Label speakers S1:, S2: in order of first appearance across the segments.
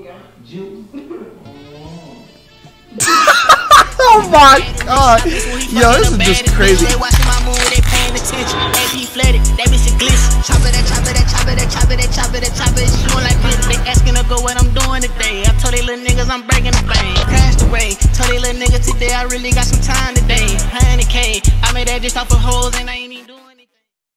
S1: Oh my god. Yo, this is just crazy.
S2: They asking to go what I'm doing today. I told they little niggas I'm breaking the bank. Passed away. Told they little niggas today I really got some time today. 100K. I made that just off of hoes and I ain't even doing anything.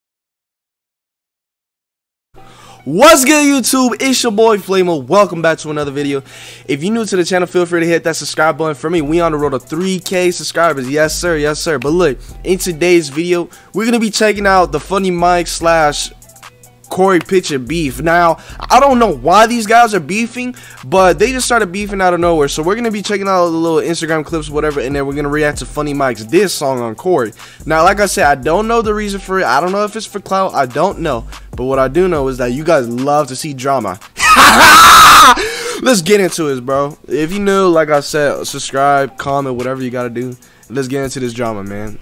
S1: What's good, YouTube? It's your boy Flamo. Welcome back to another video. If you're new to the channel, feel free to hit that subscribe button for me. We on the road to 3K subscribers. Yes sir, yes sir. But look, in today's video, we're gonna be checking out the Funnymike / Corey picture beef. Now, I don't know why these guys are beefing, but they just started beefing out of nowhere. So we're gonna be checking out the little Instagram clips, whatever, and then we're gonna react to Funnymike's diss song on Corey. Now, like I said, I don't know the reason for it. I don't know if it's for clout. I don't know. But what I do know is that you guys love to see drama. Let's get into this, bro. If you new, like I said, subscribe, comment, whatever you gotta do. Let's get into this drama, man.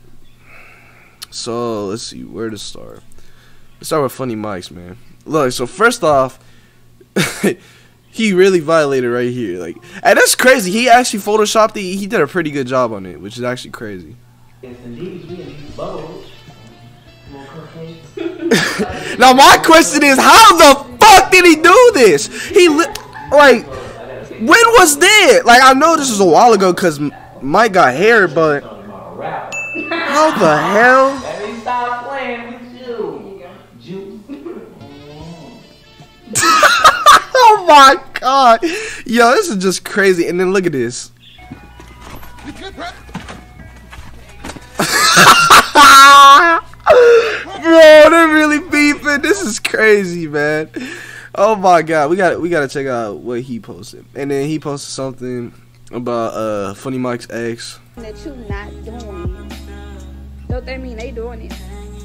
S1: So let's see where to start. Let's start with Funnymike, man. Look, so first off, he really violated right here. Like, and that's crazy. He actually photoshopped it. He did a pretty good job on it, which is actually crazy. Now my question is, how the fuck did he do this? Like, when was that? Like, I know this was a while ago because Mike got hair, but how the hell?
S3: Let me stop playing with you.
S1: Oh my god. Yo, this is just crazy. And then look at this. Bro, they're really beefing. This is crazy, man. Oh my god. We gotta check out what he posted. And then he posted something about Funnymike's ex.
S4: That you not doing. Don't that mean they doing it?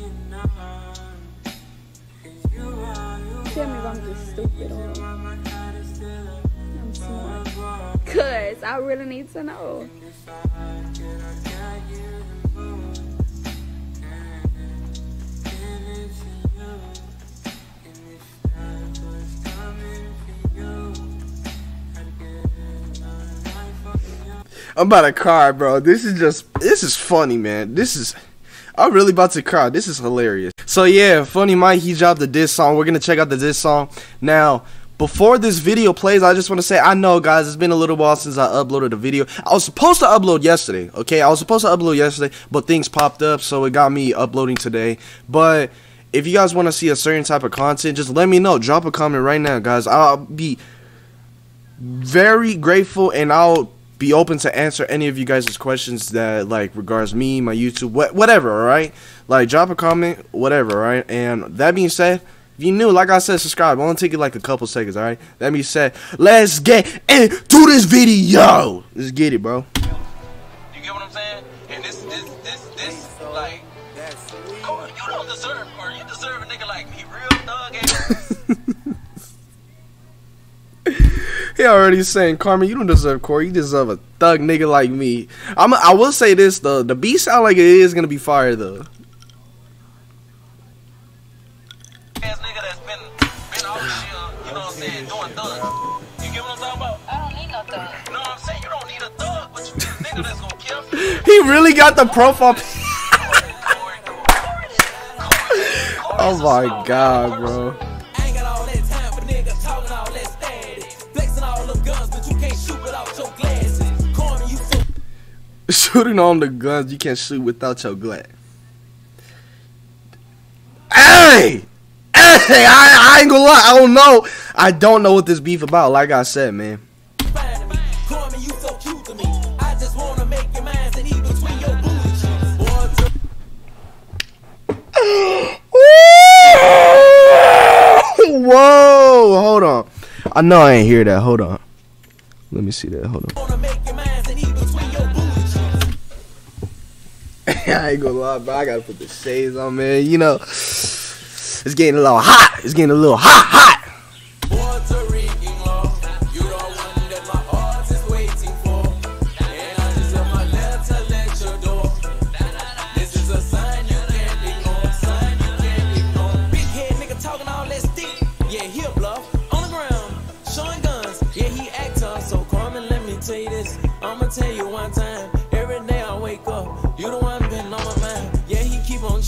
S4: Tell me if I'm just stupid or I'm smart. Cause I really need to know.
S1: I'm about to cry, bro. This is funny, man. I'm really about to cry. This is hilarious. So yeah, Funnymike, he dropped the diss song. We're gonna check out the diss song. Now, before this video plays, I just want to say, I know, guys, it's been a little while since I uploaded a video. I was supposed to upload yesterday, okay? I was supposed to upload yesterday, but things popped up, so it got me uploading today. But if you guys want to see a certain type of content, just let me know. Drop a comment right now, guys. I'll be very grateful, and I'll be open to answer any of you guys' questions that, like, regards me, my YouTube, whatever, alright? Like, drop a comment, whatever, alright? And that being said, if you're new, like I said, subscribe. I'll only take it like a couple seconds, alright? That being said, let's get into this video. Let's get it, bro.
S5: You get what I'm saying? And this, like, Corey, you don't deserve, or you deserve a nigga like me, real thug ass.
S1: He already saying, Carmen, you don't deserve Corey. You deserve a thug nigga like me. I will say this, though. The beat sound like it is going to be fire, though.
S5: Ass nigga that's been all this year, you know what I'm saying, doing thug. You get what I'm talking about?
S4: I don't need no thug.
S5: You know what I'm saying? You don't need a thug, but you need a nigga that's gonna kill you.
S1: He really got the profile. Oh my god, bro. Shooting on the guns, you can't shoot without your glass. Hey! Hey! I ain't gonna lie, I don't know what this beef about, like I said, man. Whoa! Hold on. I know I ain't hear that. Hold on. Let me see that. Hold on. I ain't gonna lie, but I gotta put the shades on, man. You know, it's getting a little hot. It's getting a little hot.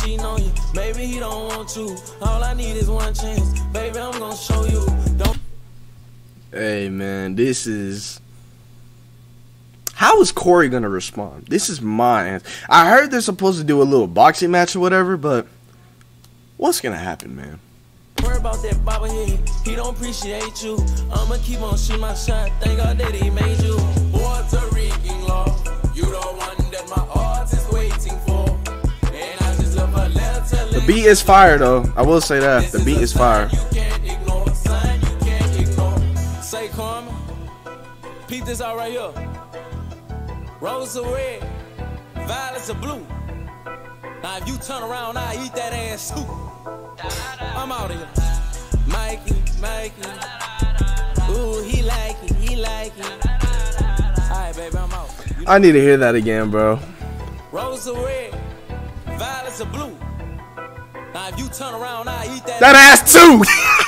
S6: cheating on you. Maybe he don't want you. All I need is one chance. Baby, I'm gonna show you. Don't.
S1: Hey man, this is. How is Corey gonna respond? This is mine. I heard they're supposed to do a little boxing match or whatever, but what's gonna happen, man?
S6: Worry about that bobblehead. He don't appreciate you. I'ma keep on shooting my shot. Thank God that he made you. Puerto Rican law. You the one that my heart is waiting for. And I just love a letter.
S1: The beat is fire though. I will say that. The beat is fire.
S6: You can't ignore. Sign you can't ignore. Say Carmen. Peep this out right here. Rose are red. Violets are blue. Now if you turn around, I eat that ass too. I'm out of here. Mikey. Ooh, he like it. Alright, baby, I'm out.
S1: I need to hear that again, bro.
S6: Rose are red, violets are blue. Now if you turn around, I eat that
S1: ass too.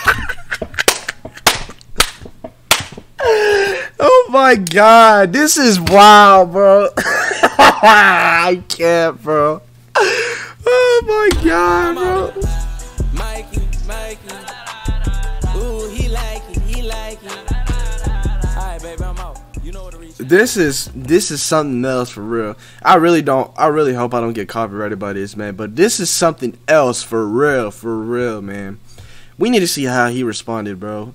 S1: Oh my god, this is wild, bro. I can't, bro. Oh my god, bro.
S6: Mikey. Ooh, he like it. Alright, baby, I'm out. You know what to reach.
S1: This is something else for real. I really hope I don't get copyrighted by this, man. But this is something else for real, man. We need to see how he responded, bro.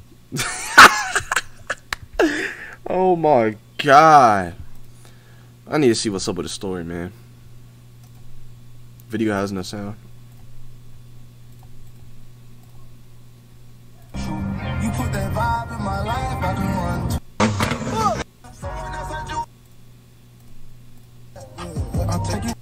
S1: Oh my god. I need to see what's up with the story, man. Video has no sound.
S7: You put that vibe in my life, I can run. I'll take you.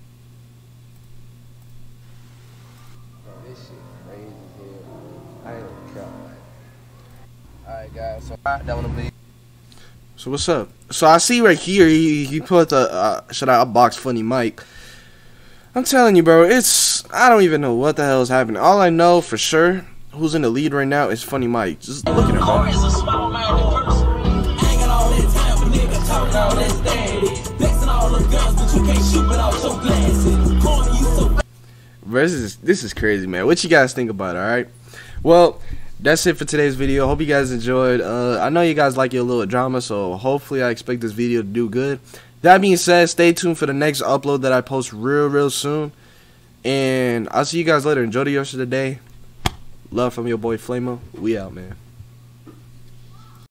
S8: This shit crazy as hell. I ain't gonna count. Alright, guys, so that wanna be.
S1: So what's up? So I see right here he put the should I unbox Funnymike. I'm telling you, bro, I don't even know what the hell is happening. All I know for sure who's in the lead right now is Funnymike. Just look at him.
S5: Corey is a small-minded person.
S6: I ain't got all that time for niggas talking all that steady. Flexing all the guns, but you can't shoot without your glasses. Corner, you so.
S1: This is crazy, man. What you guys think about it, alright? Well, that's it for today's video. Hope you guys enjoyed. I know you guys like your little drama, so hopefully I expect this video to do good. That being said, stay tuned for the next upload that I post real soon. And I'll see you guys later. Enjoy the rest of the day. Love from your boy Flamo. We out, man.